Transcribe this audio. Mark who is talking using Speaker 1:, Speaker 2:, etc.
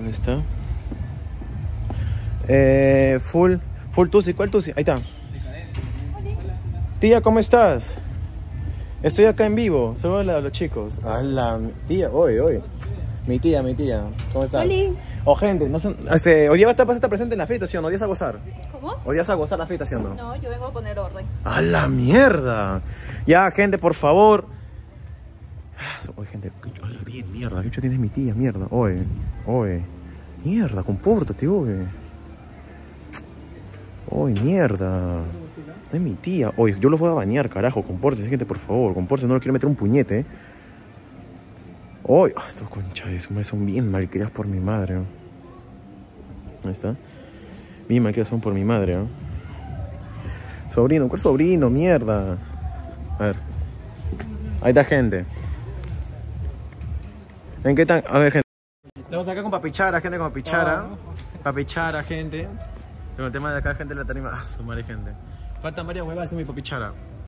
Speaker 1: ¿Dónde está? Full Tusi. ¿Cuál Tusi? Ahí está. Tía, ¿cómo estás? Estoy acá en vivo. Saludos a los chicos. Hola, tía. Oye. Mi tía. ¿Cómo estás?
Speaker 2: Hola.
Speaker 1: Oh, gente, no son, hoy día va a estar presente en la fiesta, ¿sí o no? ¿Hoy día a gozar?
Speaker 2: ¿Cómo?
Speaker 1: ¿Hoy día a gozar la fiesta, ¿sí o no?
Speaker 2: No, yo vengo a poner orden.
Speaker 1: ¡A la mierda! Ya, gente, por favor. Oye, gente, oye, bien, mierda. ¿Qué chucha tienes mi tía? Mierda. Oye. Mierda, compórtate, oye. Oye, mierda. Es mi tía. Oye, yo los voy a bañar, carajo. Compórtense, gente, por favor. Compórtense, no le quiero meter un puñete, Oye, estos conchas de su madre son bien malcriados por mi madre, Ahí está. Bien malcriados son por mi madre, Sobrino, ¿cuál sobrino? Mierda. A ver. Ahí está, gente. ¿En qué tan? A ver, gente. Estamos acá con Papichara, gente, con Papichara. Papichara, gente. Con el tema de acá, gente, la tarima. Su madre, gente. Faltan varias huevas, es mi Papichara.